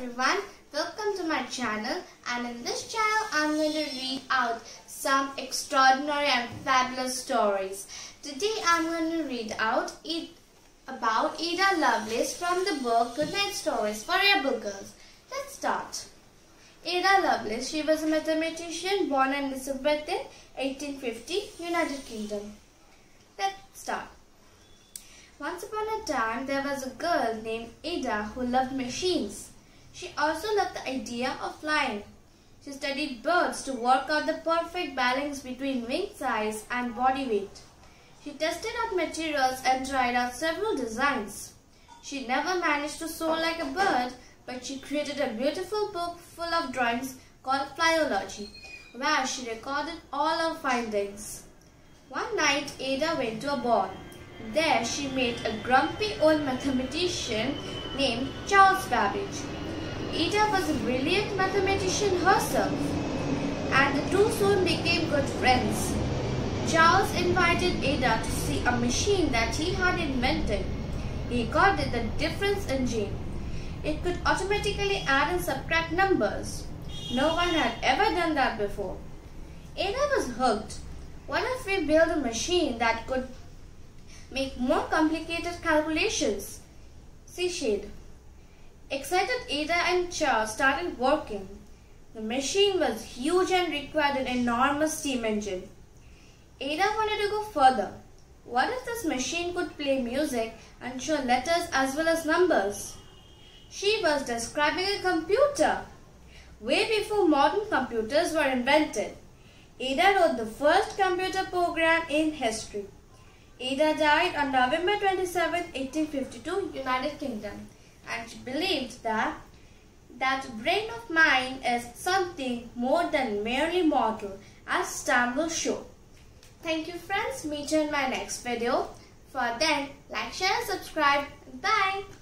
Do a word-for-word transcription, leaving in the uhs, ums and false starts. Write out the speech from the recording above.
everyone, welcome to my channel, and in this channel I am going to read out some extraordinary and fabulous stories. Today I am going to read out it about Ada Lovelace from the book Goodnight Stories for Rebel Girls. Let's start. Ada Lovelace, she was a mathematician born in Elizabethan, eighteen fifty, United Kingdom. Let's start. Once upon a time, there was a girl named Ada who loved machines. She also loved the idea of flying. She studied birds to work out the perfect balance between wing size and body weight. She tested out materials and tried out several designs. She never managed to soar like a bird, but she created a beautiful book full of drawings called Flyology, where she recorded all her findings. One night, Ada went to a ball. There she met a grumpy old mathematician named Charles Babbage. Ada was a brilliant mathematician herself, and the two soon became good friends. Charles invited Ada to see a machine that he had invented. He called it the difference engine. It could automatically add and subtract numbers. No one had ever done that before. Ada was hooked. What if we build a machine that could make more complicated calculations? She said. Excited, Ada and Charles started working. The machine was huge and required an enormous steam engine. Ada wanted to go further. What if this machine could play music and show letters as well as numbers? She was describing a computer. Way before modern computers were invented, Ada wrote the first computer program in history. Ada died on November twenty-seventh, eighteen fifty-two, United Kingdom, and she believed that that brain of mine is something more than merely mortal, as time will show. Thank you friends, meet you in my next video. For then, like, share, subscribe. Bye.